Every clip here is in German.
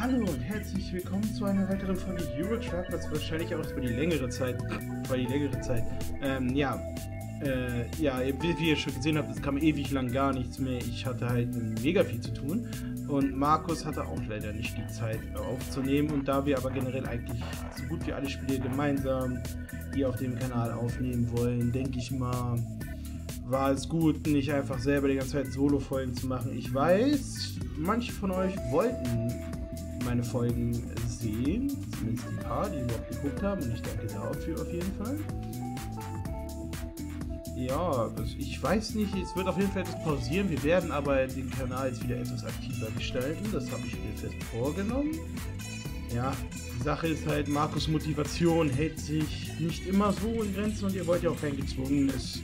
Hallo und herzlich willkommen zu einer weiteren Folge Euro Truck, was wahrscheinlich auch über die längere Zeit, wie ihr schon gesehen habt, es kam ewig lang gar nichts mehr. Ich hatte halt mega viel zu tun und Markus hatte auch leider nicht die Zeit aufzunehmen, und da wir aber generell eigentlich so gut wie alle Spiele gemeinsam hier auf dem Kanal aufnehmen wollen, denke ich mal, war es gut, nicht einfach selber die ganze Zeit Solo-Folgen zu machen. Ich weiß, manche von euch wollten meine Folgen sehen, zumindest die paar, die überhaupt geguckt haben, und ich danke dafür auf jeden Fall. Ja, ich weiß nicht, es wird auf jeden Fall etwas pausieren, wir werden aber den Kanal jetzt wieder etwas aktiver gestalten, das habe ich mir fest vorgenommen. Ja, die Sache ist halt, Markus' Motivation hält sich nicht immer so in Grenzen, und ihr wollt ja auch kein gezwungenes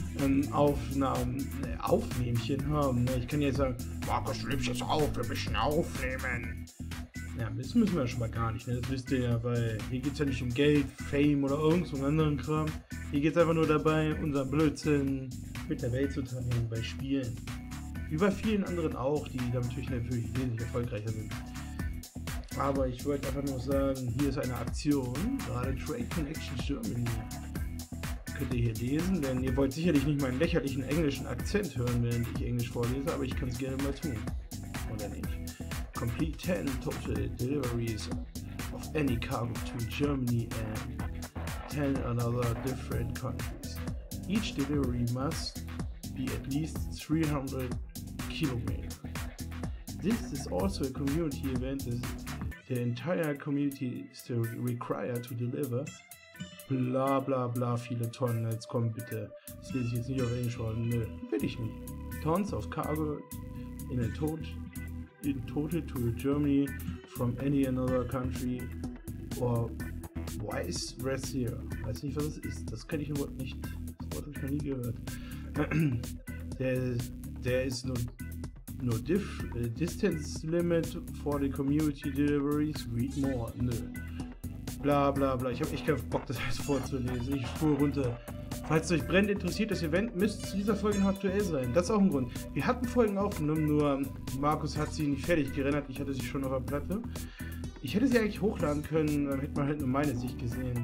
Aufnehmchen haben. Ich kann jetzt sagen, Markus, du nimmst jetzt auf, wir müssen aufnehmen. Ja, das müssen wir schon mal gar nicht, ne? Das wisst ihr ja, weil hier geht es ja nicht um Geld, Fame oder irgend so einen anderen Kram. Hier geht es einfach nur dabei, unseren Blödsinn mit der Welt zu teilen bei Spielen. Wie bei vielen anderen auch, die da natürlich wesentlich erfolgreicher sind. Aber ich wollte einfach nur sagen, hier ist eine Aktion, gerade Trade Connection Germany. Könnt ihr hier lesen, denn ihr wollt sicherlich nicht meinen lächerlichen englischen Akzent hören, während ich Englisch vorlese, aber ich kann es gerne mal tun. Oder nicht? Complete 10 total deliveries of any cargo to Germany and 10 another different countries. Each delivery must be at least 300 kilometers. This is also a community event that the entire community is still required to deliver. Bla bla bla, viele Tonnen, jetzt komm bitte. Das lese ich jetzt nicht auf Englisch vor. Nö, will ich nicht. Tons of cargo in total to Germany from any another country or vice versa. Weiß nicht, was das ist. Das kenne ich im Wort nicht. Das Wort habe ich noch nie gehört. There is no distance limit for the community deliveries. Read more. Nö. Bla bla bla. Ich habe echt keinen Bock, das alles vorzulesen. Ich spule runter. Falls es euch brennend interessiert, das Event müsste zu dieser Folge noch aktuell sein. Das ist auch ein Grund. Wir hatten Folgen aufgenommen, nur Markus hat sie nicht fertig gerendert. Ich hatte sie schon auf der Platte. Ich hätte sie eigentlich hochladen können, dann hätte man halt nur meine Sicht gesehen.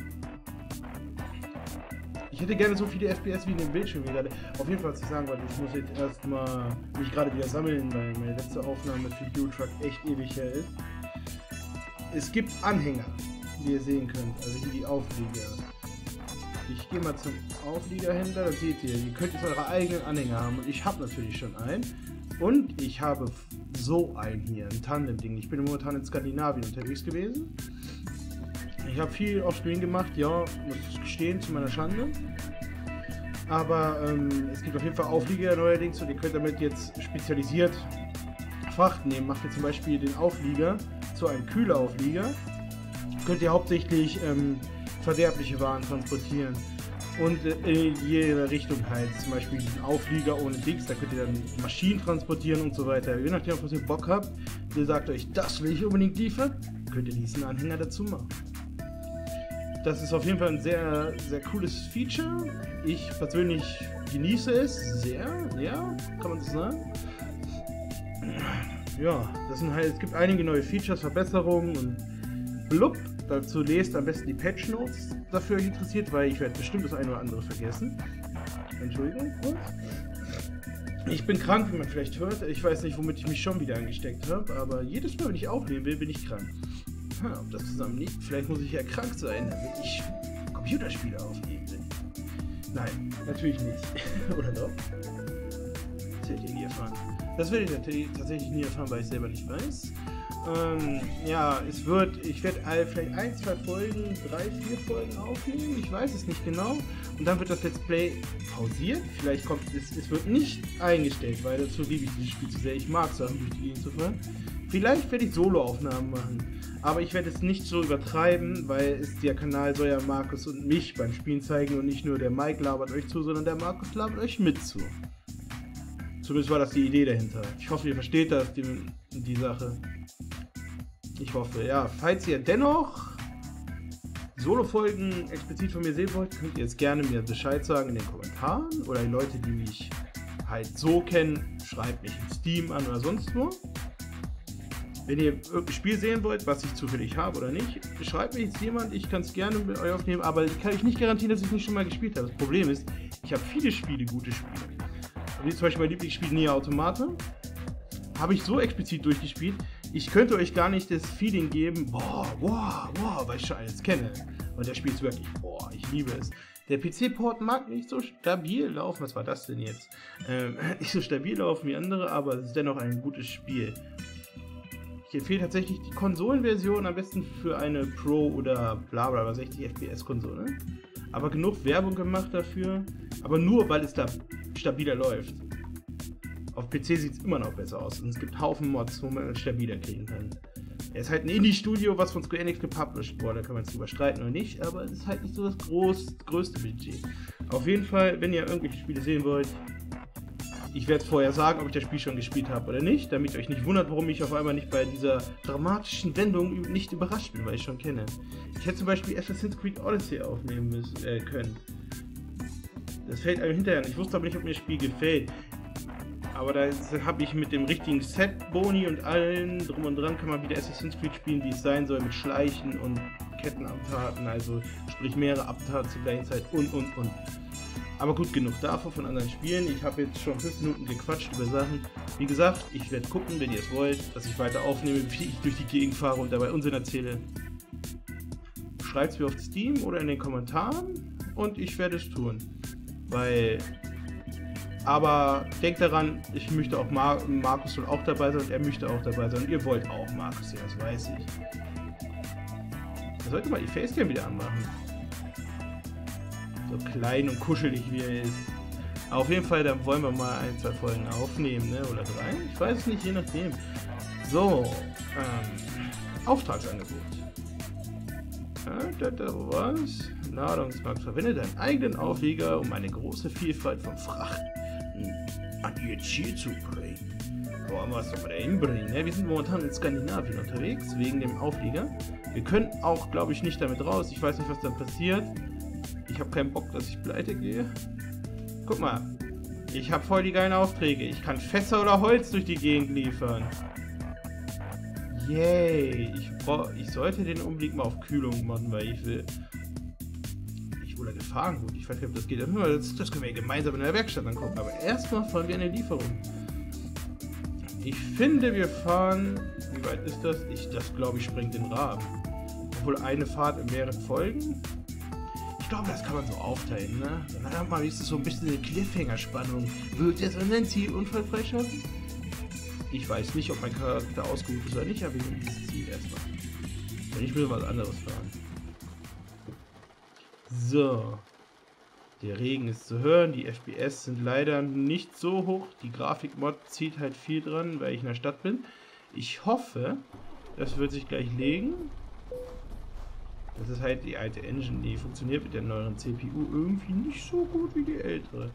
Ich hätte gerne so viele FPS wie in dem Bildschirm wieder. Auf jeden Fall, was ich sagen wollte, ich muss jetzt erstmal mich gerade wieder sammeln, weil meine letzte Aufnahme für Euro Truck echt ewig her ist. Es gibt Anhänger, wie ihr sehen könnt, also hier die Auflieger. Ich gehe mal zum Aufliegerhändler, da seht ihr könnt jetzt eure eigenen Anhänger haben, und ich habe natürlich schon einen. Und ich habe so einen hier, ein Tandem-Ding. Ich bin momentan in Skandinavien unterwegs gewesen. Ich habe viel Offscreen gemacht, ja, muss ich gestehen, zu meiner Schande. Aber es gibt auf jeden Fall Auflieger neuerdings, und ihr könnt damit jetzt spezialisiert Frachten nehmen. Macht ihr zum Beispiel den Auflieger zu einem Kühlerauflieger, könnt ihr hauptsächlich verderbliche Waren transportieren, und in jede Richtung halt, zum Beispiel einen Auflieger ohne Dings, da könnt ihr dann Maschinen transportieren und so weiter. Je nachdem, was ihr Bock habt, ihr sagt euch, das will ich unbedingt liefern, könnt ihr diesen Anhänger dazu machen. Das ist auf jeden Fall ein sehr, sehr cooles Feature. Ich persönlich genieße es sehr, ja, kann man so sagen. Ja, das sind halt, es gibt einige neue Features, Verbesserungen und blub. Dazu lest am besten die Patch Notes, dafür euch interessiert, weil ich werde bestimmt das eine oder andere vergessen. Entschuldigung, kurz. Ich bin krank, wie man vielleicht hört. Ich weiß nicht, womit ich mich schon wieder angesteckt habe, aber jedes Mal, wenn ich aufnehmen will, bin ich krank. Ob das zusammenliegt? Vielleicht muss ich ja krank sein, damit ich Computerspiele aufnehmen will. Nein, natürlich nicht. Oder doch? Das werdet ihr nie erfahren. Das werde ich tatsächlich nie erfahren, weil ich selber nicht weiß. Ja, ich werde vielleicht 1, 2 Folgen, 3, 4 Folgen aufnehmen, ich weiß es nicht genau. Und dann wird das Let's Play pausiert. Vielleicht kommt es wird nicht eingestellt, weil dazu liebe ich dieses Spiel zu sehr. Ich mag Sachen durch die Gegend zu fahren. Vielleicht werde ich Solo-Aufnahmen machen, aber ich werde es nicht so übertreiben, weil der Kanal soll ja Markus und mich beim Spielen zeigen, und nicht nur der Mike labert euch zu, sondern der Markus labert euch mit zu. Zumindest war das die Idee dahinter. Ich hoffe, ihr versteht das, die Sache. Ich hoffe, ja. Falls ihr dennoch Solo-Folgen explizit von mir sehen wollt, könnt ihr jetzt gerne mir Bescheid sagen in den Kommentaren. Oder die Leute, die mich halt so kennen, schreibt mich in Steam an oder sonst wo. Wenn ihr irgendein Spiel sehen wollt, was ich zufällig habe oder nicht, schreibt mir jetzt jemand, ich kann es gerne mit euch aufnehmen, aber ich kann euch nicht garantieren, dass ich nicht schon mal gespielt habe. Das Problem ist, ich habe viele Spiele, gute Spiele. Wie zum Beispiel mein Lieblingsspiel Nier Automata. Habe ich so explizit durchgespielt, ich könnte euch gar nicht das Feeling geben, boah, weil ich schon alles kenne. Und der spielt wirklich, boah, ich liebe es. Der PC-Port mag nicht so stabil laufen, was war das denn jetzt? Nicht so stabil laufen wie andere, aber es ist dennoch ein gutes Spiel. Ich empfehle tatsächlich die Konsolenversion am besten für eine Pro oder bla bla 60 FPS Konsole. Aber genug Werbung gemacht dafür, aber nur weil es da stabiler läuft. Auf PC sieht es immer noch besser aus und es gibt Haufen Mods, wo man es stabiler kriegen kann. Er ist halt ein Indie-Studio, was von Square Enix gepublished wurde, da kann man es drüber streiten oder nicht, aber es ist halt nicht so das größte Budget. Auf jeden Fall, wenn ihr irgendwelche Spiele sehen wollt, ich werde vorher sagen, ob ich das Spiel schon gespielt habe oder nicht, damit ihr euch nicht wundert, warum ich auf einmal nicht bei dieser dramatischen Wendung nicht überrascht bin, weil ich schon kenne. Ich hätte zum Beispiel Assassin's Creed Odyssey aufnehmen können. Das fällt einem hinterher. Ich wusste aber nicht, ob mir das Spiel gefällt. Aber da habe ich mit dem richtigen Set, Boni und allen drum und dran, kann man wieder Assassin's Creed spielen, wie es sein soll, mit Schleichen und Kettenabtaten, also sprich mehrere Abtaten zur gleichen Zeit und. Aber gut, genug davon von anderen Spielen. Ich habe jetzt schon 5 Minuten gequatscht über Sachen. Wie gesagt, ich werde gucken, wenn ihr es wollt, dass ich weiter aufnehme, wie ich durch die Gegend fahre und dabei Unsinn erzähle. Schreibt es mir auf Steam oder in den Kommentaren und ich werde es tun. Aber denkt daran, ich möchte auch Markus soll auch dabei sein und er möchte auch dabei sein. Und ihr wollt auch Markus sehen, das weiß ich. Er sollte mal die Facecam wieder anmachen. So klein und kuschelig wie er ist. Aber auf jeden Fall, dann wollen wir mal 1, 2 Folgen aufnehmen, ne? Oder 3? Ich weiß es nicht, je nachdem. So, Auftragsangebot. Was? Ladungsmarkt. Verwende deinen eigenen Auflieger, um eine große Vielfalt von Frachten an ihr Ziel zu bringen. Wollen wir es doch mal hinbringen, ne? Wir sind momentan in Skandinavien unterwegs, wegen dem Auflieger. Wir können auch, glaube ich, nicht damit raus. Ich weiß nicht, was dann passiert. Ich habe keinen Bock, dass ich pleite gehe. Guck mal. Ich habe voll die geilen Aufträge. Ich kann Fässer oder Holz durch die Gegend liefern. Yay. Ich sollte den Umblick mal auf Kühlung machen, weil ich will... Oder Gefahrengut. Ich weiß nicht, ob das geht. Das können wir ja gemeinsam in der Werkstatt angucken. Aber erstmal fahren wir eine Lieferung. Ich finde, wir fahren... Wie weit ist das? Das glaube ich sprengt den Rahmen. Obwohl eine Fahrt in mehreren Folgen... Ich glaube, das kann man so aufteilen, ne? Dann hat man wenigstens so ein bisschen eine Cliffhanger-Spannung. Wird jetzt an den Zielunfall freischaffen? Ich weiß nicht, ob mein Charakter ausgeruht ist oder nicht, aber ich nehme dieses Ziel erstmal. Wenn ich will was anderes fahren. So. Der Regen ist zu hören, die FPS sind leider nicht so hoch. Die Grafikmod zieht halt viel dran, weil ich in der Stadt bin. Ich hoffe, das wird sich gleich legen. Das ist halt die alte Engine, die funktioniert mit der neueren CPU irgendwie nicht so gut wie die ältere.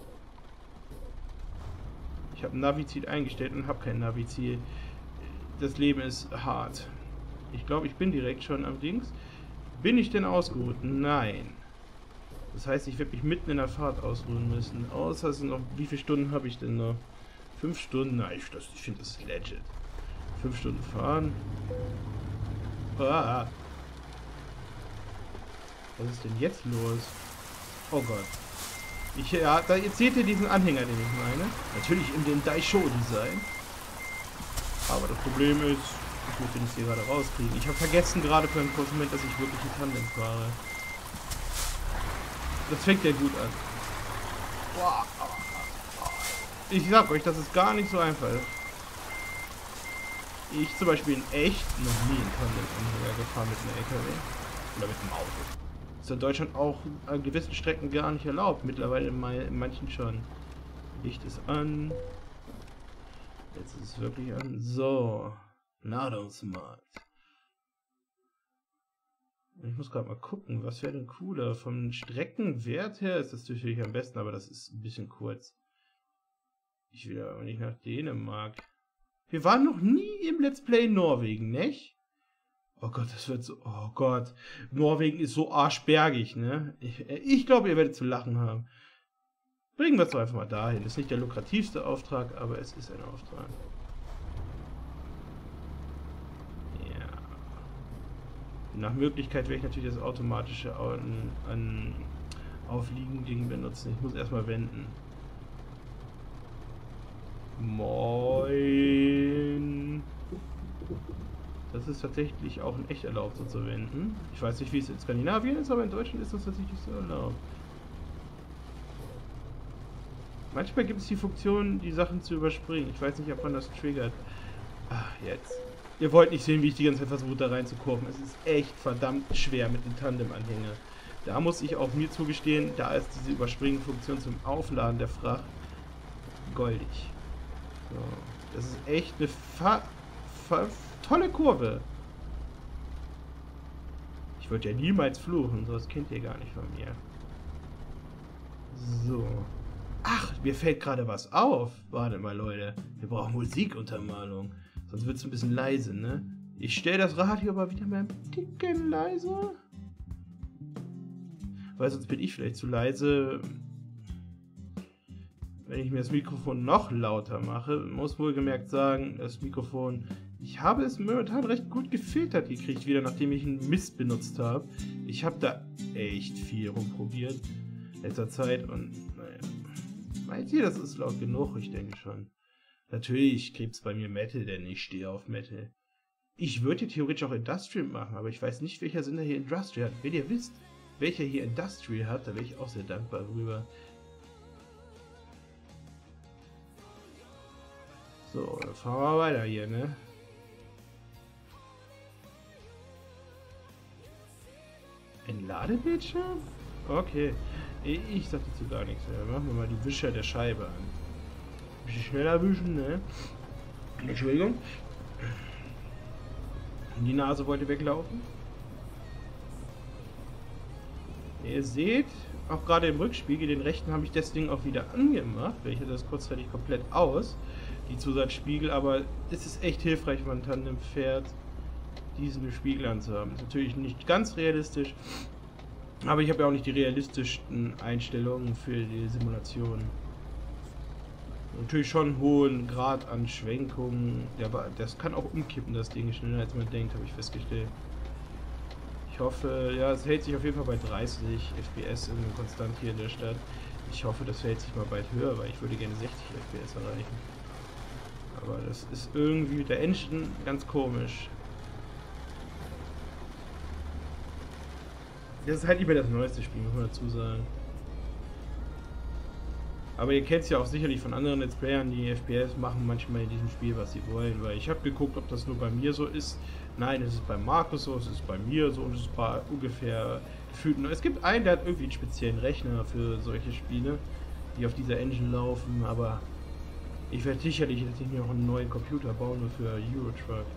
Ich habe ein Navi-Ziel eingestellt und habe kein Navi-Ziel. Das Leben ist hart. Ich glaube, ich bin direkt schon am Dings. Bin ich denn ausgeruht? Nein. Das heißt, ich werde mich mitten in der Fahrt ausruhen müssen. Außer es sind noch... Wie viele Stunden habe ich denn noch? 5 Stunden? Nein, ich finde das legit. 5 Stunden fahren. Ah. Was ist denn jetzt los? Oh Gott. Jetzt seht ihr diesen Anhänger, den ich meine. Natürlich in dem Daisho-Design. Aber das Problem ist, ich muss den jetzt hier gerade rauskriegen. Ich habe vergessen gerade für einen kurzen Moment, dass ich wirklich ein Tandem fahre. Das fängt ja gut an. Ich sag euch, das ist gar nicht so einfach. Ich zum Beispiel in echt noch nie in Tandem gefahren mit einem LKW. Oder mit einem Auto. Ist in Deutschland auch an gewissen Strecken gar nicht erlaubt. Mittlerweile in manchen schon. Licht ist an. Jetzt ist es wirklich an. So. Ladungsmarkt. Ich muss gerade mal gucken, was wäre denn cooler? Vom Streckenwert her ist das natürlich am besten, aber das ist ein bisschen kurz. Ich will aber nicht nach Dänemark. Wir waren noch nie im Let's Play Norwegen, nicht? Oh Gott, das wird so... Oh Gott. Norwegen ist so arschbergig, ne? Ich glaube, ihr werdet zu lachen haben. Bringen wir es doch einfach mal dahin. Ist nicht der lukrativste Auftrag, aber es ist ein Auftrag. Nach Möglichkeit werde ich natürlich das automatische Aufliegen-Ding benutzen. Ich muss erstmal wenden. Moin. Das ist tatsächlich auch in echt erlaubt, so zu wenden. Ich weiß nicht, wie es in Skandinavien ist, aber in Deutschland ist das tatsächlich so erlaubt. Manchmal gibt es die Funktion, die Sachen zu überspringen. Ich weiß nicht, ob man das triggert. Ach, jetzt. Ihr wollt nicht sehen, wie ich die ganze Zeit versuche, da reinzukurven. Es ist echt verdammt schwer mit dem Tandem-Anhänger. Da muss ich auch mir zugestehen, da ist diese Überspringen-Funktion zum Aufladen der Fracht goldig. So. Das ist echt eine tolle Kurve. Ich würde ja niemals fluchen, sowas kennt ihr gar nicht von mir. So. Ach, mir fällt gerade was auf. Warte mal, Leute. Wir brauchen Musikuntermalung. Sonst wird es ein bisschen leise, ne? Ich stelle das Radio aber wieder mal ein Ticken leiser. Weil sonst bin ich vielleicht zu leise. Wenn ich mir das Mikrofon noch lauter mache, muss wohlgemerkt sagen, das Mikrofon, ich habe es momentan recht gut gefiltert gekriegt, wieder nachdem ich einen Mist benutzt habe. Ich habe da echt viel rumprobiert in letzter Zeit und naja, meint ihr, das ist laut genug? Ich denke schon. Natürlich gibt es bei mir Metal, denn ich stehe auf Metal. Ich würde theoretisch auch Industrial machen, aber ich weiß nicht, welcher Sender hier Industrial hat. Wenn ihr wisst, welcher hier Industrial hat, da wäre ich auch sehr dankbar drüber. So, dann fahren wir weiter hier, ne? Ein Ladebildschirm? Okay. Ich sag dazu gar nichts mehr. Machen wir mal die Wischer der Scheibe an. Ein bisschen schneller wischen, ne? Entschuldigung. Die Nase wollte weglaufen. Ihr seht, auch gerade im Rückspiegel, den rechten habe ich das Ding auch wieder angemacht. Ich hatte das kurzzeitig komplett aus, die Zusatzspiegel, aber es ist echt hilfreich, wenn man Tandem fährt, diesen Spiegel anzuhaben. Ist natürlich nicht ganz realistisch, aber ich habe ja auch nicht die realistischsten Einstellungen für die Simulation. Natürlich schon einen hohen Grad an Schwenkungen, aber das kann auch umkippen, das Ding, schneller als man denkt, habe ich festgestellt. Ich hoffe, ja, es hält sich auf jeden Fall bei 30 FPS konstant hier in der Stadt. Ich hoffe, das hält sich mal bald höher, weil ich würde gerne 60 FPS erreichen. Aber das ist irgendwie mit der Engine ganz komisch. Das ist halt nicht mehr das neueste Spiel, muss man dazu sagen. Aber ihr kennt es ja auch sicherlich von anderen Let's Playern, die FPS machen manchmal in diesem Spiel, was sie wollen. Weil ich habe geguckt, ob das nur bei mir so ist. Nein, es ist bei Markus so, es ist bei mir so und es ist bei ungefähr gefühlt. Es gibt einen, der hat irgendwie einen speziellen Rechner für solche Spiele, die auf dieser Engine laufen. Aber ich werde sicherlich jetzt nicht noch einen neuen Computer bauen, nur für Eurotruck.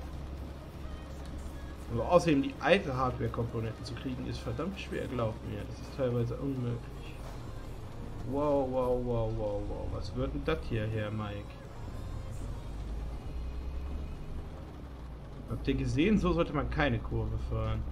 Aber außerdem die alte Hardware-Komponenten zu kriegen, ist verdammt schwer, glaubt mir. Das ist teilweise unmöglich. Wow, wow, wow, wow, wow. Was wird denn das hier, Herr Mike? Habt ihr gesehen? So sollte man keine Kurve fahren.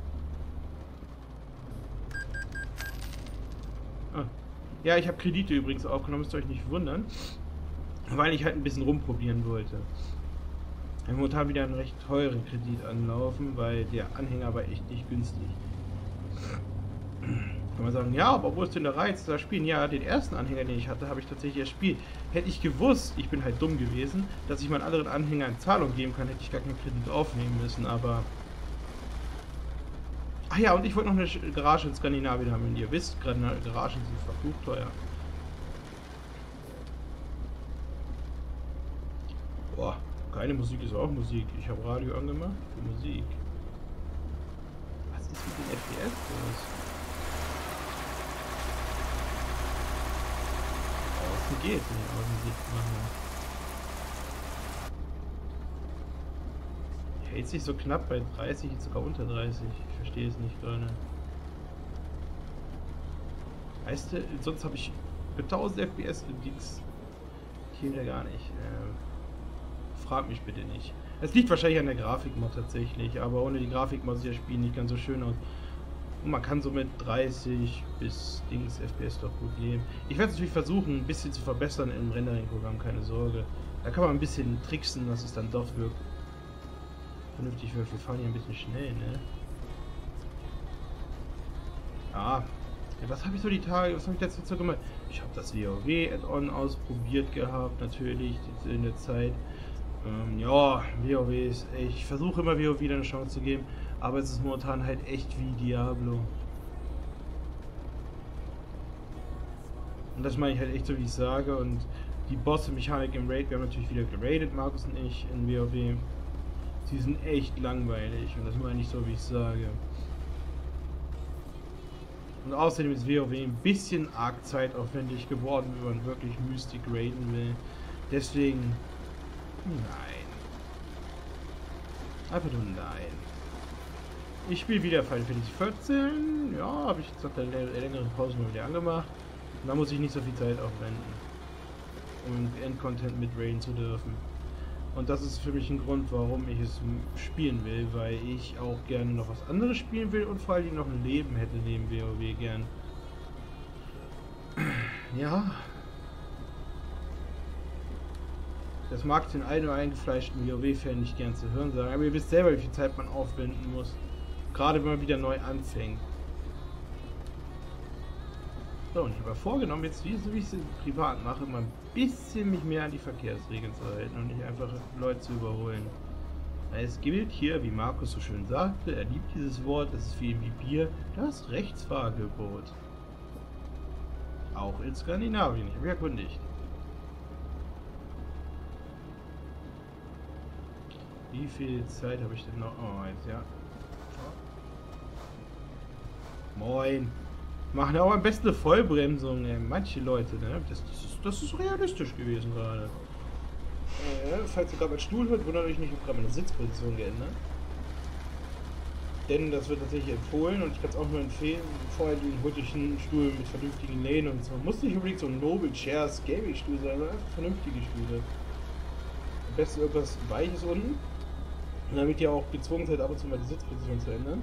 Ah. Ja, ich habe Kredite übrigens aufgenommen, müsst ihr euch nicht wundern. Weil ich halt ein bisschen rumprobieren wollte. Ich habe momentan wieder einen recht teuren Kredit anlaufen, weil der Anhänger war echt nicht günstig. Kann man sagen, ja, aber wo ist denn der Reiz da spielen? Ja, den ersten Anhänger, den ich hatte, habe ich tatsächlich erspielt. Hätte ich gewusst, ich bin halt dumm gewesen, dass ich meinen anderen Anhänger in Zahlung geben kann, hätte ich gar keinen Kredit aufnehmen müssen, aber... Ach ja, und ich wollte noch eine Garage in Skandinavien haben, wenn ihr wisst, gerade Garagen sind verflucht teuer. Boah, keine Musik ist auch Musik. Ich habe Radio angemacht für Musik. Was ist mit den FPS los? Geht nicht Musik machen. Hält sich so knapp bei 30, jetzt sogar unter 30. Ich verstehe es nicht gerade. Weißt du, sonst habe ich für 1000 FPS und Dings hier wieder gar nicht. Frag mich bitte nicht. Es liegt wahrscheinlich an der Grafikmod tatsächlich, aber ohne die Grafikmod sieht das Spiel nicht ganz so schön aus. Und man kann so mit 30 bis Dings FPS doch gut leben. Ich werde es natürlich versuchen, ein bisschen zu verbessern im Rendering-Programm, keine Sorge. Da kann man ein bisschen tricksen, dass es dann doch wirkt. vernünftig wird. Wir fahren hier ein bisschen schnell, ne? Ja. Ja, was habe ich so die Tage, was habe ich letzte Zeit gemacht? Ich habe das WoW-Add-on ausprobiert gehabt, natürlich, in der Zeit. Ja, WoW ist, ich versuche immer WoW wieder eine Chance zu geben, aber es ist momentan halt echt wie Diablo. Und das meine ich halt echt so, wie ich sage. Und die Bosse-Mechanik im Raid, wir haben natürlich wieder geradet, Markus und ich, in WoW. Sie sind echt langweilig und das meine ich so, wie ich sage. Und außerdem ist WoW ein bisschen arg zeitaufwendig geworden, wenn man wirklich Mystic raiden will. Deswegen, nein. Einfach nur nein. Ich spiele wieder Final Fantasy 14. Ja, habe ich jetzt nach der längeren Pause mal wieder angemacht. Und da muss ich nicht so viel Zeit aufwenden, um Endcontent mit raiden zu dürfen. Und das ist für mich ein Grund, warum ich es spielen will, weil ich auch gerne noch was anderes spielen will und vor allem noch ein Leben hätte neben WoW gern. Ja. Das mag den einen oder eingefleischten WoW-Fan nicht gern zu hören sagen, aber ihr wisst selber, wie viel Zeit man aufwenden muss. Gerade wenn man wieder neu anfängt. So, und ich habe vorgenommen, jetzt wie ich es privat mache, mal ein bisschen mich mehr an die Verkehrsregeln zu halten und nicht einfach Leute zu überholen. Es gilt hier, wie Markus so schön sagte, er liebt dieses Wort, das ist für ihn wie Bier, das Rechtsfahrgebot. Auch in Skandinavien, ich habe mich erkundigt. Wie viel Zeit habe ich denn noch? Oh, jetzt ja. Moin. Machen ja auch am besten eine Vollbremsung, ne? Manche Leute, ne? Das ist realistisch gewesen gerade. Falls ihr gerade meinen Stuhl hört, wundert euch nicht, ich habe gerade meine Sitzposition geändert. Denn das wird tatsächlich empfohlen und ich kann es auch nur empfehlen. Vorher holt euch einen Stuhl mit vernünftigen Lehnen und so. Muss nicht unbedingt so ein Noble Chairs Gaming Stuhl sein, sondern einfach vernünftige Stühle. Am besten irgendwas Weiches unten. Und damit ihr auch gezwungen seid, ab und zu mal die Sitzposition zu ändern.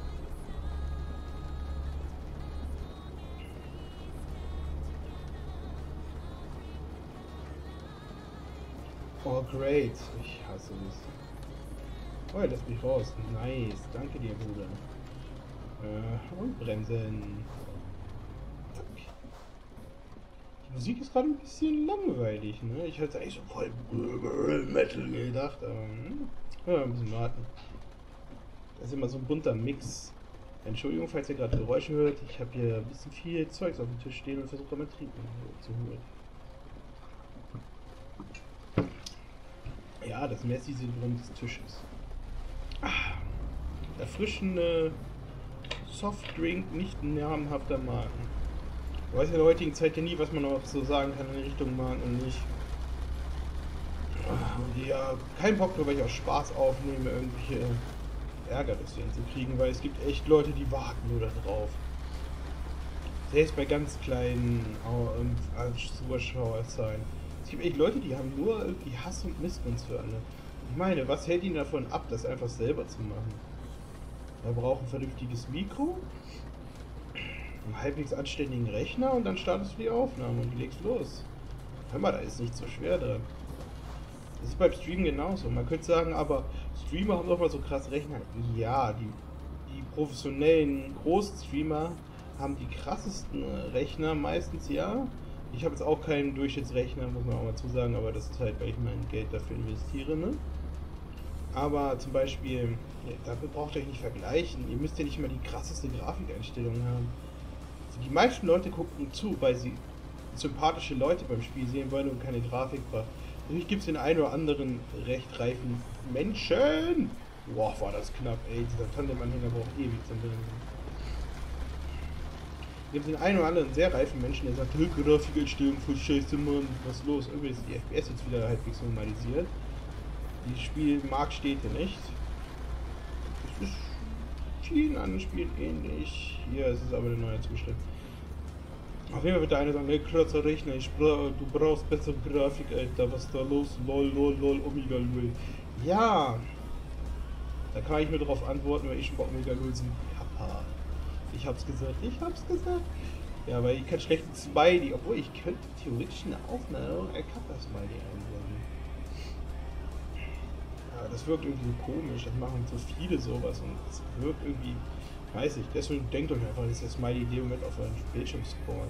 Oh, great. Ich hasse das. Oh, lass mich raus. Nice. Danke dir, Bruder. Und bremsen. Zack. Die Musik ist gerade ein bisschen langweilig, ne? Ich hatte eigentlich so voll Metal gedacht, aber ja, ein bisschen warten. Das ist immer so ein bunter Mix. Entschuldigung, falls ihr gerade Geräusche hört. Ich habe hier ein bisschen viel Zeugs auf dem Tisch stehen und versuche mein Trinken zu holen. Ja, das Messi-Syndrom des Tisches. Erfrischende Softdrink nicht namenhafter Marken. Du weißt ja in der heutigen Zeit ja nie, was man noch so sagen kann in Richtung Marken und nicht. Und ja, kein Bock nur, weil ich auch Spaß aufnehme, irgendwelche Ärger deswegen zu kriegen, weil es gibt echt Leute, die warten nur darauf. Selbst bei ganz kleinen Zuschauerzahlen. Es gibt echt Leute, die haben nur irgendwie Hass und Missgunst für alle. Ich meine, was hält ihn davon ab, das einfach selber zu machen? Er braucht ein vernünftiges Mikro, einen halbwegs anständigen Rechner und dann startest du die Aufnahme und legst los. Hör mal, da ist nicht so schwer dran. Das ist beim Streamen genauso. Man könnte sagen, aber Streamer haben doch mal so krass Rechner. Ja, die professionellen Großstreamer haben die krassesten Rechner meistens, ja. Ich habe jetzt auch keinen Durchschnittsrechner, muss man auch mal zu sagen, aber das ist halt, weil ich mein Geld dafür investiere, ne? Aber zum Beispiel, ja, damit braucht ihr euch nicht vergleichen. Ihr müsst ja nicht mal die krasseste Grafikeinstellung haben. Also die meisten Leute gucken zu, weil sie sympathische Leute beim Spiel sehen wollen und keine Grafik brauchen. Natürlich gibt es den einen oder anderen recht reifen Menschen. Boah, war das knapp, ey. Dieser Tandem-Anhänger braucht ewig zum Bremsen. Es gibt den einen oder anderen sehr reifen Menschen, der sagt, Grafikeinstellung voll scheiße, Mann. Was ist los? Irgendwie ist die FPS jetzt wieder halbwegs normalisiert. Die Spielmarkt steht hier nicht. Das ist vielen anderen Spielen ähnlich. Hier ist es aber der neue Zustand. Auf jeden Fall wird der eine sagen, hey, krasser Rechner, du brauchst bessere Grafik, Alter, was ist da los? Lol, lol, lol, Omega Lul. Ja! Da kann ich nur darauf antworten, weil ich schon bei Omega Lul sind. Papa. Ich hab's gesagt. Ja, weil ich kann schlecht Smiley, obwohl ich könnte theoretisch eine Aufnahme, Kappa Smiley einbauen. Ja, das wirkt irgendwie so komisch, das machen so viele sowas und es wirkt irgendwie, weiß ich, deswegen denkt euch einfach, das ist jetzt meine Idee, mit auf euren Bildschirm scrollen.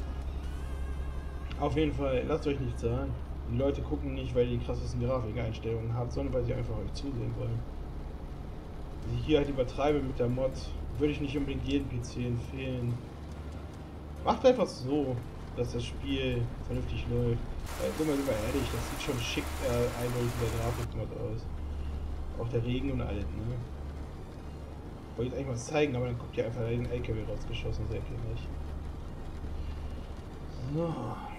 Auf jeden Fall, lasst euch nicht sagen, die Leute gucken nicht, weil ihr die krassesten Grafikeinstellungen habt, sondern weil sie einfach euch zusehen wollen. Wenn ich hier halt übertreibe mit der Mod, würde ich nicht unbedingt jedem PC empfehlen. Macht einfach so, dass das Spiel vernünftig läuft. Sind wir lieber ehrlich, das sieht schon schick eindeutig in der Grafikmod aus. Auch der Regen und alles, ne? Wollte ich eigentlich was zeigen, aber dann guckt ihr einfach den LKW rausgeschossen, seht ihr nicht. So.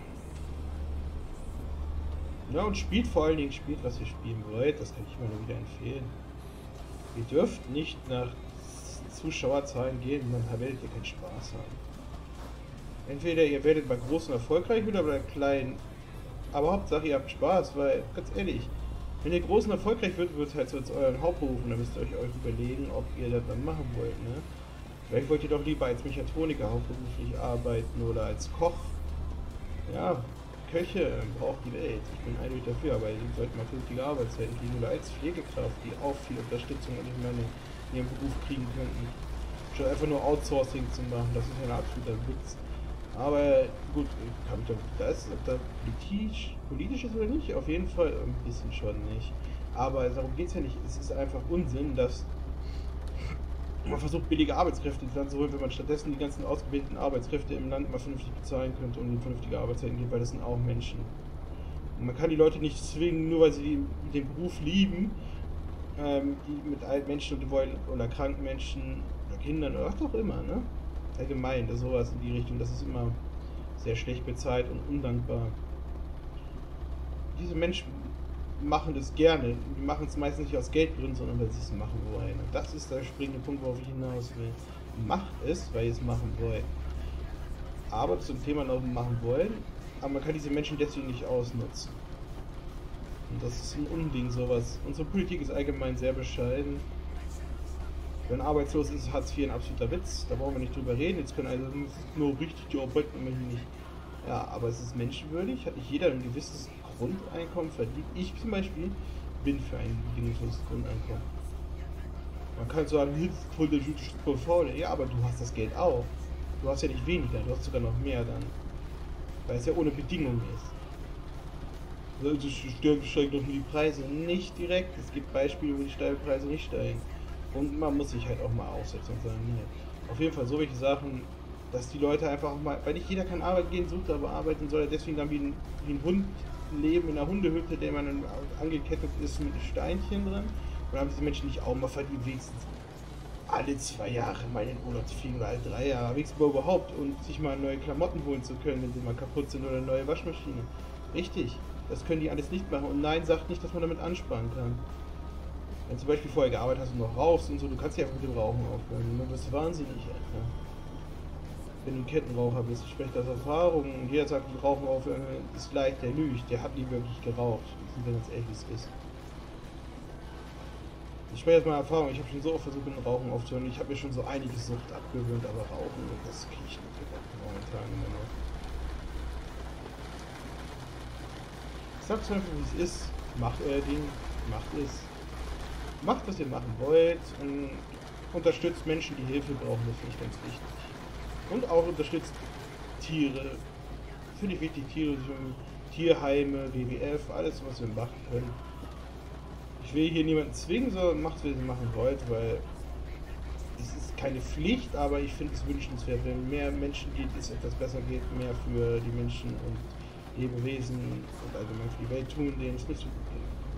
Ja, und spielt vor allen Dingen, spielt, was ihr spielen wollt, das kann ich immer nur wieder empfehlen. Ihr dürft nicht nach Zuschauerzahlen gehen, dann werdet ihr keinen Spaß haben. Entweder ihr werdet bei großen erfolgreich oder bei kleinen. Aber Hauptsache ihr habt Spaß, weil, ganz ehrlich, wenn ihr großen erfolgreich wird, wird es halt so als euren Hauptberuf und dann müsst ihr euch überlegen, ob ihr das dann machen wollt, ne? Vielleicht wollt ihr doch lieber als Mechatroniker hauptberuflich arbeiten oder als Koch. Ja, Köche braucht die Welt. Ich bin eindeutig dafür, aber ihr solltet mal vernünftige Arbeitszeiten kriegen oder als Pflegekraft, die auch viel Unterstützung und ich meine in ihrem Beruf kriegen könnten. Statt einfach nur Outsourcing zu machen, das ist ja ein absoluter Witz. Aber gut, das, ob da politisch ist oder nicht, auf jeden Fall ein bisschen schon nicht. Aber darum geht es ja nicht. Es ist einfach Unsinn, dass man versucht, billige Arbeitskräfte ins Land zu holen, wenn man stattdessen die ganzen ausgebildeten Arbeitskräfte im Land mal vernünftig bezahlen könnte und ihnen vernünftige Arbeitszeiten gibt, weil das sind auch Menschen. Und man kann die Leute nicht zwingen, nur weil sie den Beruf lieben, die mit alten Menschen oder kranken Menschen oder Kindern oder was auch immer, ne? Allgemein, das sowas in die Richtung, das ist immer sehr schlecht bezahlt und undankbar. Diese Menschen machen das gerne, die machen es meistens nicht aus Geldgründen, sondern weil sie es machen wollen. Und das ist der springende Punkt, worauf ich hinaus will. Macht es, weil ihr es machen wollt. Aber zum Thema noch machen wollen, aber man kann diese Menschen deswegen nicht ausnutzen. Und das ist ein Unding, sowas. Unsere Politik ist allgemein sehr bescheiden. Wenn arbeitslos ist, Hartz IV ein absoluter Witz. Da brauchen wir nicht drüber reden. Jetzt können also nur richtig die arbeiten, nicht. Ja, aber es ist menschenwürdig. Hat nicht jeder ein gewisses Grundeinkommen verdient. Ich zum Beispiel bin für ein bedingungsloses Grundeinkommen. Man kann sagen, das ist voll der jüdische Faule. Ja, aber du hast das Geld auch. Du hast ja nicht weniger, du hast sogar noch mehr dann. Weil es ja ohne Bedingung ist. Also steigen doch nur die Preise. Nicht direkt. Es gibt Beispiele, wo die Preise nicht steigen. Und man muss sich halt auch mal aufsetzen und sagen, nee. Auf jeden Fall so welche Sachen, dass die Leute einfach auch mal, weil nicht jeder kann arbeiten gehen, sucht aber arbeiten soll, deswegen dann wie ein Hund leben in einer Hundehütte, der man dann angekettet ist mit Steinchen drin. Und haben diese Menschen nicht auch mal verdient, wenigstens alle 2 Jahre mal in den Urlaub zu fliegen oder alle 3 Jahre, wenigstens mal überhaupt und sich mal neue Klamotten holen zu können, wenn sie mal kaputt sind oder eine neue Waschmaschine. Richtig, das können die alles nicht machen und nein, sagt nicht, dass man damit ansparen kann. Wenn du zum Beispiel vorher gearbeitet hast und noch rauchst und so, du kannst ja einfach mit dem Rauchen aufhören. Du wirst wahnsinnig, Alter. Wenn du ein Kettenraucher bist, ich spreche aus Erfahrung und jeder sagt, die Rauchen aufhören ist leicht, der lügt, der hat nie wirklich geraucht. Sind wir ganz ehrlich, wie es ist. Ich spreche jetzt mal Erfahrung, ich habe schon so oft versucht, mit dem Rauchen aufzuhören. Ich habe mir schon so einige Sucht abgewöhnt, aber Rauchen, das kriege ich nicht momentan immer noch. Sagt einfach, wie es ist. Macht euer Ding, macht es. Macht, was ihr machen wollt und unterstützt Menschen, die Hilfe brauchen, das finde ich ganz wichtig. Und auch unterstützt Tiere. Finde ich wichtig, Tiere, Tierheime, WWF, alles, was wir machen können. Ich will hier niemanden zwingen, sondern macht, was ihr machen wollt, weil es ist keine Pflicht, aber ich finde es wünschenswert, wenn mehr Menschen geht, es etwas besser geht, mehr für die Menschen und Lebewesen und allgemein für die Welt tun, denen es nicht so gut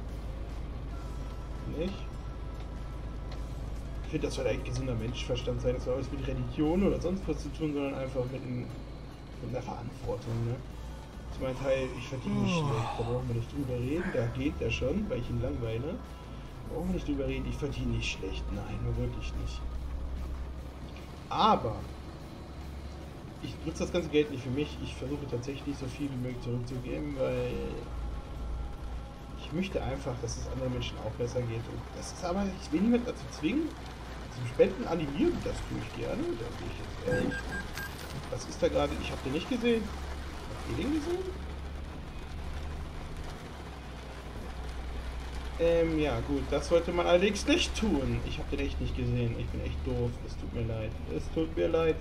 geht. Nicht? Ich finde, das soll eigentlich gesunder Menschenverstand sein, das soll alles mit Religion oder sonst was zu tun, sondern einfach mit einer Verantwortung. Ne? Das ist mein Teil, ich verdiene nicht schlecht, da brauchen wir nicht drüber reden, da geht der schon, weil ich ihn langweile. Da brauchen wir nicht drüber reden, ich verdiene nicht schlecht, nein, nur wirklich nicht. Aber ich nutze das ganze Geld nicht für mich, ich versuche tatsächlich so viel wie möglich zurückzugeben, weil ich möchte einfach, dass es anderen Menschen auch besser geht. Und das ist aber, ich will niemanden dazu zwingen, zum Spenden animieren, das tue ich gerne, da gehe ich jetzt ehrlich. Was ist da gerade? Ich habe den nicht gesehen. Habt ihr den gesehen? Ja gut, das sollte man allerdings nicht tun. Ich habe den echt nicht gesehen. Ich bin echt doof. Es tut mir leid. Es tut mir leid.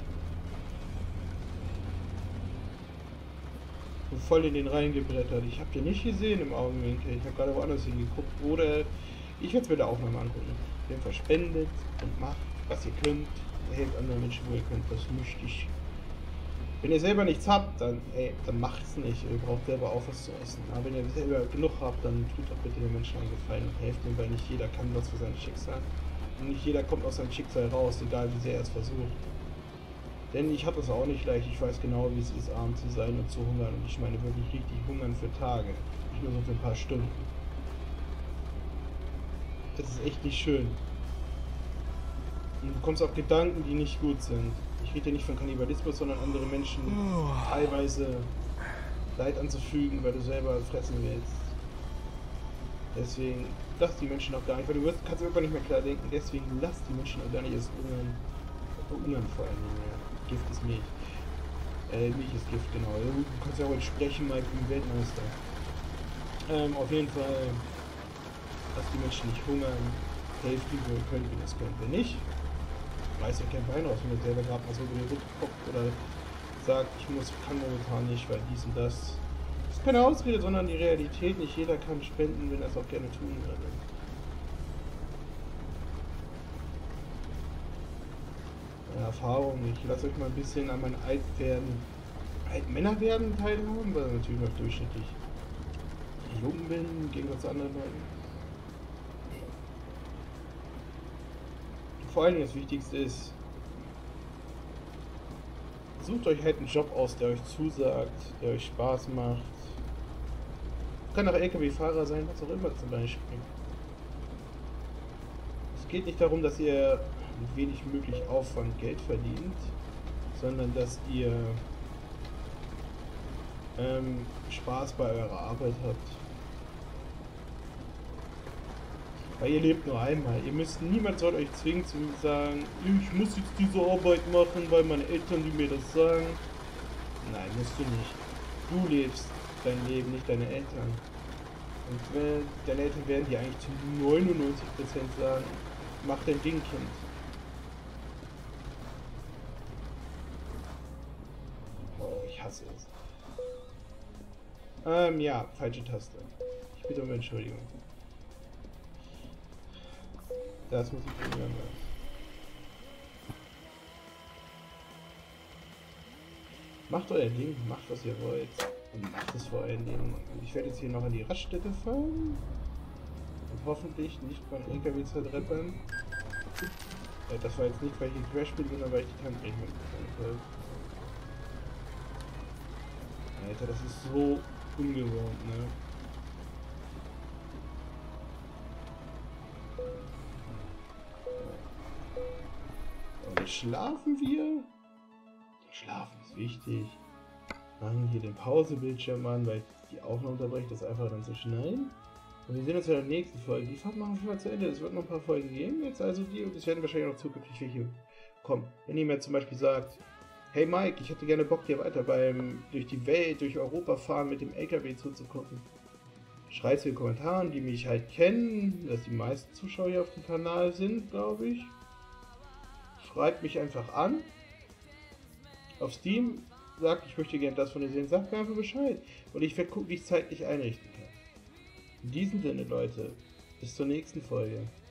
Ich bin voll in den reingebrettert. Ich habe den nicht gesehen im Augenwinkel. Ich habe gerade woanders hingeguckt. Oder ich werde es mir da auch mal angucken. Auf jeden Fall spendet und macht, was ihr könnt. Helft anderen Menschen, wo ihr könnt. Das möchte ich. Wenn ihr selber nichts habt, dann, dann macht's nicht. Ihr braucht selber auch was zu essen. Aber wenn ihr selber genug habt, dann tut doch bitte den Menschen einen Gefallen und helft ihnen, weil nicht jeder kann was für sein Schicksal. Und nicht jeder kommt aus seinem Schicksal raus, egal wie sehr er es versucht. Denn ich habe es auch nicht leicht. Ich weiß genau, wie es ist, arm zu sein und zu hungern. Und ich meine wirklich richtig hungern für Tage. Nicht nur so für ein paar Stunden. Das ist echt nicht schön. Und du kommst auf Gedanken, die nicht gut sind. Ich rede nicht von Kannibalismus, sondern andere Menschen teilweise Leid anzufügen, weil du selber fressen willst. Deswegen lass die Menschen auch gar nicht, weil du kannst irgendwann nicht mehr klar denken. Deswegen lass die Menschen auch gar nicht erst hungern vor allem. Ja. Gift ist Milch. Milch ist Gift, genau. Du kannst ja heute sprechen, Mike, wie Weltmeister. Auf jeden Fall, lass die Menschen nicht hungern. Helft die, wo ihr könnt, wenn ihr es könnt. Wenn nicht, reißt ja kein Bein raus, wenn ihr selber gerade mal so über den Rücken guckt oder sagt, kann momentan nicht, weil dies und das. Das ist keine Ausrede, sondern die Realität. Nicht jeder kann spenden, wenn er es auch gerne tun würde. Erfahrung. Ich lasse euch mal ein bisschen an mein Altmänner werden teilhaben, weil natürlich noch durchschnittlich jung bin, im Gegensatz zu anderen Leuten. Vor allem das Wichtigste ist, sucht euch halt einen Job aus, der euch zusagt, der euch Spaß macht. Kann auch LKW-Fahrer sein, was auch immer zum Beispiel. Es geht nicht darum, dass ihr mit wenig möglich Aufwand Geld verdient, sondern dass ihr Spaß bei eurer Arbeit habt. Weil ihr lebt nur einmal. Niemand soll euch zwingen zu sagen, ich muss jetzt diese Arbeit machen, weil meine Eltern, die mir das sagen. Nein, musst du nicht. Du lebst dein Leben, nicht deine Eltern. Und deine Eltern werden dir eigentlich zu 99% sagen, mach dein Ding, Kind. Oh, ich hasse es. Ja, falsche Taste. Ich bitte um Entschuldigung. Das muss ich ändern. Macht euer Ding, macht was ihr wollt. Und macht es vor allen Dingen. Und ich werde jetzt hier noch an die Raststätte fahren. Und hoffentlich nicht mein LKW zertreppern. Das war jetzt nicht, weil ich ein Crash bin, sondern weil ich die Tankrechnung bezahlt habe. Alter, das ist so ungewohnt, ne? Und schlafen wir? Schlafen ist wichtig. Machen hier den Pausebildschirm an, weil die Aufnahme unterbreche, das einfach dann zu schneiden. Und wir sehen uns in der nächsten Folge. Die Fahrt machen wir mal zu Ende. Es wird noch ein paar Folgen geben jetzt, also die, und es werden wahrscheinlich noch zukünftig welche kommen. Wenn ihr mir zum Beispiel sagt, hey Mike, ich hätte gerne Bock, dir weiter durch die Welt, durch Europa fahren mit dem LKW zuzugucken. Schreibt es in den Kommentaren, die mich halt kennen, dass die meisten Zuschauer hier auf dem Kanal sind, glaube ich. Schreibt mich einfach an. Auf Steam, sagt, ich möchte gerne das von dir sehen, sagt mir einfach Bescheid. Und ich werde gucken, wie ich es zeitlich einrichten kann. In diesem Sinne, Leute, bis zur nächsten Folge.